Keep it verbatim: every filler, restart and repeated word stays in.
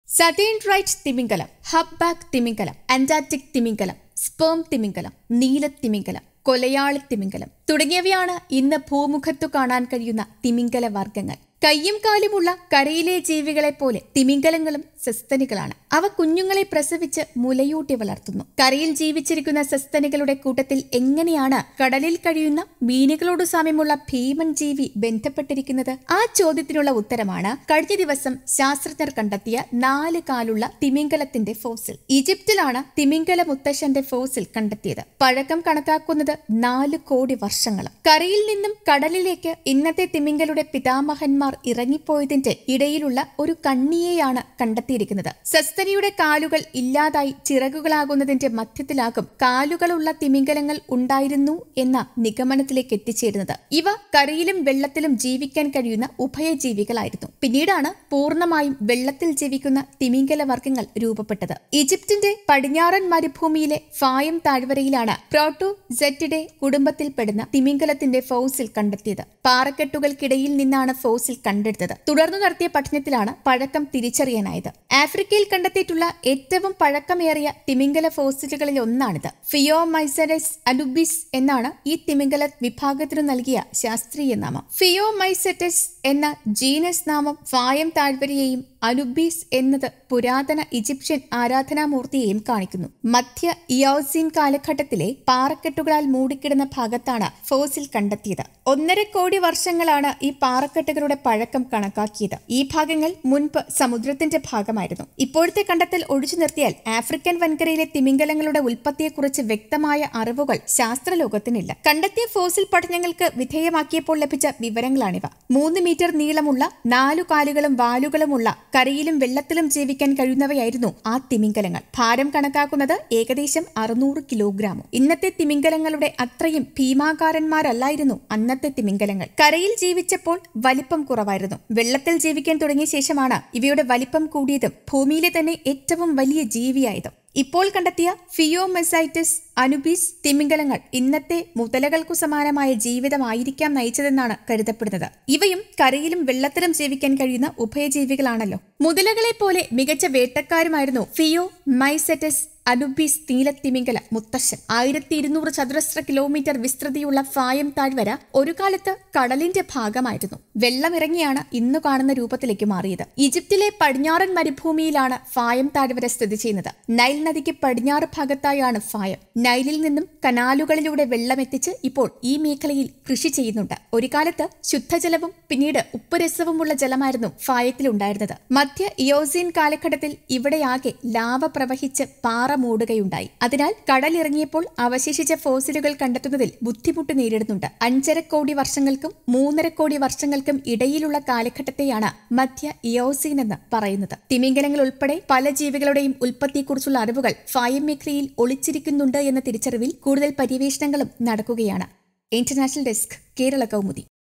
Southern right തിമിംഗലം, ഹബ്ബാക്ക് തിമിംഗലം, Antarctic തിമിംഗലം, സ്പേം തിമിംഗലം, നീല തിമിംഗലം, കൊലയാളി തിമിംഗലം തുടങ്ങിയവയാണ് ഇന്ന് ഭൂമുഖത്തു കാണാൻ കഴിയുന്ന തിമിംഗല വർഗങ്ങൾ. കയ്യും കാലുമുള്ള കരയിലെ ജീവികളെ പോലെ തിമിംഗലങ്ങളും സസ്തനികളാണ്. അവ കുഞ്ഞുങ്ങളെ പ്രസവിച്ച് മുലയൂട്ടി വളർത്തുന്നു. കരയിൽ ജീവിച്ചിരിക്കുന്ന സസ്തനികളുടെ കൂട്ടത്തിൽ എങ്ങനെയാണ് കടലിൽ കഴിയുന്ന മീനുകളോട് സാമ്യമുള്ള ഭീമൻ ജീവി ബന്ധപ്പെട്ടിരിക്കുന്നത്? ആ ചോദ്യത്തിനുള്ള ഉത്തരമാണ് കഴിഞ്ഞ ദിവസം ശാസ്ത്രജ്ഞർ കണ്ടെത്തിയ നാല് കാലുള്ള തിമിംഗലത്തിന്റെ ഫോസിൽ. ഈജിപ്തിലാണ് തിമിംഗല മുത്തശ്ശന്റെ ഫോസിൽ കണ്ടെത്തിയത്. പഴക്കം കണക്കാക്കുന്നത് നാല് കോടി വർഷങ്ങൾ. കരയിൽ നിന്നും കടലിലേക്ക് ഇന്നത്തെ തിമിംഗലുടെ പിതാമഹന്മാർ ഇറങ്ങിപ്പോയതിന്റെ ഇടയിലുള്ള ഒരു കണ്ണിയെയാണ് കണ്ടെത്തിയിരിക്കുന്നത്. സസ്തനിയുടെ കാലുകൾ ഇല്ലാതായി ചിറകുകളാകുന്നതിന്റെ മധ്യത്തിലാകും കാലുകളുള്ള തിമിംഗലങ്ങൾ ഉണ്ടായിരുന്നു എന്ന നിഗമനത്തിലേക്ക് എത്തിച്ചേരുന്നത്. ഇവ കരയിലും വെള്ളത്തിലും ജീവിക്കാൻ കഴിയുന്ന ഉഭയജീവികളായിരുന്നു. പിന്നീടാണ് പൂർണ്ണമായും വെള്ളത്തിൽ ജീവിക്കുന്ന തിമിംഗല വർഗങ്ങൾ രൂപപ്പെട്ടത്. ഈജിപ്തിന്റെ പടിഞ്ഞാറൻ മരുഭൂമിയിലെ ഫായം താഴ്വരയിലാണ് പ്രോട്ടോസെറ്റിഡെ കുടുംബത്തിൽപ്പെടുന്ന തിമിംഗലത്തിന്റെ ഫോസിൽ കണ്ടെത്തിയത്. പാറക്കെട്ടുകൾക്കിടയിൽ നിന്നാണ് ഫോസിൽ കണ്ടെടുത്തത്. തുടർന്ന് നടത്തിയ പഠനത്തിലാണ് പഴക്കം തിരിച്ചറിയാനായത്. ആഫ്രിക്കയിൽ കണ്ടെത്തിയിട്ടുള്ള ഏറ്റവും പഴക്കമേറിയ തിമിംഗല ഫോസിലുകളിൽ ഒന്നാണിത്. ഫിയോമൈസെറ്റസ് അനുബിസ് എന്നാണ് ഈ തിമിംഗല വിഭാഗത്തിനു നൽകിയ ശാസ്ത്രീയ നാമം. ഫിയോമൈസെറ്റസ് എന്ന ജീനസ് നാമം ഫായം താഴ്വരയെയും അനുബീസ് എന്നത് പുരാതന ഈജിപ്ഷ്യൻ ആരാധനാമൂർത്തിയെയും കാണിക്കുന്നു. മധ്യ ഇയോസീൻ കാലഘട്ടത്തിലെ പാറക്കെട്ടുകളാൽ മൂടിക്കിടന്ന ഭാഗത്താണ് ഫോസിൽ കണ്ടെത്തിയത്. ഒന്നര കോടി വർഷങ്ങളാണ് ഈ പാറക്കെട്ടുകളുടെ പഴക്കം കണക്കാക്കിയത്. ഈ ഭാഗങ്ങൾ മുൻപ് സമുദ്രത്തിന്റെ ഭാഗമായിരുന്നു. ഇപ്പോഴത്തെ കണ്ടെത്തൽ ഒഴിച്ചു നിർത്തിയാൽ ആഫ്രിക്കൻ വൻകരയിലെ തിമിംഗലങ്ങളുടെ ഉൽപ്പത്തിയെക്കുറിച്ച് വ്യക്തമായ അറിവുകൾ ശാസ്ത്രലോകത്തിനില്ല. കണ്ടെത്തിയ ഫോസിൽ പഠനങ്ങൾക്ക് വിധേയമാക്കിയപ്പോൾ ലഭിച്ച വിവരങ്ങളാണിവ. മൂന്ന് മീറ്റർ നീളമുള്ള നാലു കാലുകളും വാലുകളുമുള്ള കരയിലും വെള്ളത്തിലും ജീവിക്കാൻ കഴിയുന്നവയായിരുന്നു ആ തിമിംഗലങ്ങൾ. ഭാരം കണക്കാക്കുന്നത് ഏകദേശം അറുന്നൂറ് കിലോഗ്രാമും. ഇന്നത്തെ തിമിംഗലങ്ങളുടെ അത്രയും ഭീമാകാരന്മാരല്ലായിരുന്നു അന്നത്തെ തിമിംഗലങ്ങൾ. കരയിൽ ജീവിച്ചപ്പോൾ വലിപ്പം കുറവായിരുന്നു. വെള്ളത്തിൽ ജീവിക്കാൻ തുടങ്ങിയ ശേഷമാണ് ഇവയുടെ വലിപ്പം കൂടിയതും ഭൂമിയിലെ തന്നെ ഏറ്റവും വലിയ ജീവിയായതും. ഇപ്പോൾ കണ്ടെത്തിയ ഫിയോമൈസെറ്റസ് അനുബിസ് തിമിംഗലങ്ങൾ ഇന്നത്തെ മുതലകൾക്കു സമാനമായ ജീവിതമായിരിക്കാം നയിച്ചതെന്നാണ് കരുതപ്പെടുന്നത്. ഇവയും കരയിലും വെള്ളത്തിലും ജീവിക്കാൻ കഴിയുന്ന ഉഭയജീവികളാണല്ലോ. മുതലകളെ പോലെ മികച്ച വേട്ടക്കാരുമായിരുന്നു ഫിയോമൈസെറ്റസ് അനുബിസ് നീലത്തിമിംഗല മുത്തശ്ശൻ. ആയിരത്തി ഇരുന്നൂറ് ചതുരശ്ര കിലോമീറ്റർ വിസ്തൃതിയുള്ള ഫായം താഴ്വര ഒരു കാലത്ത് കടലിന്റെ ഭാഗമായിരുന്നു. വെള്ളമിറങ്ങിയാണ് ഇന്നു കാണുന്ന രൂപത്തിലേക്ക് മാറിയത്. ഈജിപ്തിലെ പടിഞ്ഞാറൻ മരുഭൂമിയിലാണ് ഫായം താഴ്വര സ്ഥിതി ചെയ്യുന്നത്. നൈൽ നദിക്ക് പടിഞ്ഞാറ് ഭാഗത്തായാണ് ഫായം. നൈലിൽ നിന്നും കനാലുകളിലൂടെ വെള്ളമെത്തിച്ച് ഇപ്പോൾ ഈ മേഖലയിൽ കൃഷി ചെയ്യുന്നുണ്ട്. ഒരു കാലത്ത് ശുദ്ധജലവും പിന്നീട് ഉപ്പുരസവുമുള്ള ജലമായിരുന്നു ഫായത്തിലുണ്ടായിരുന്നത്. മധ്യ ഇയോസീൻ കാലഘട്ടത്തിൽ ഇവിടെയാകെ ലാവ പ്രവഹിച്ച് പാറ മൂടുകയുണ്ടായി. അതിനാൽ കടലിറങ്ങിയപ്പോൾ അവശേഷിച്ച ഫോസിലുകൾ കണ്ടെത്തുന്നതിൽ ബുദ്ധിമുട്ട് നേരിടുന്നുണ്ട്. അഞ്ചര കോടി വർഷങ്ങൾക്കും മൂന്നര കോടി വർഷങ്ങൾക്കും ഇടയിലുള്ള കാലഘട്ടത്തെയാണ് മധ്യ ഇയോസീൻ എന്ന് പറയുന്നത്. തിമിംഗലങ്ങൾ ഉൾപ്പെടെ പല ജീവികളുടെയും ഉൽപ്പത്തിയെക്കുറിച്ചുള്ള അറിവുകൾ ഫായം മേഖലയിൽ ഒളിച്ചിരിക്കുന്നുണ്ട് എന്ന തിരിച്ചറിവിൽ കൂടുതൽ പര്യവേഷണങ്ങളും നടക്കുകയാണ്. International desk, Kerala Kaumudi.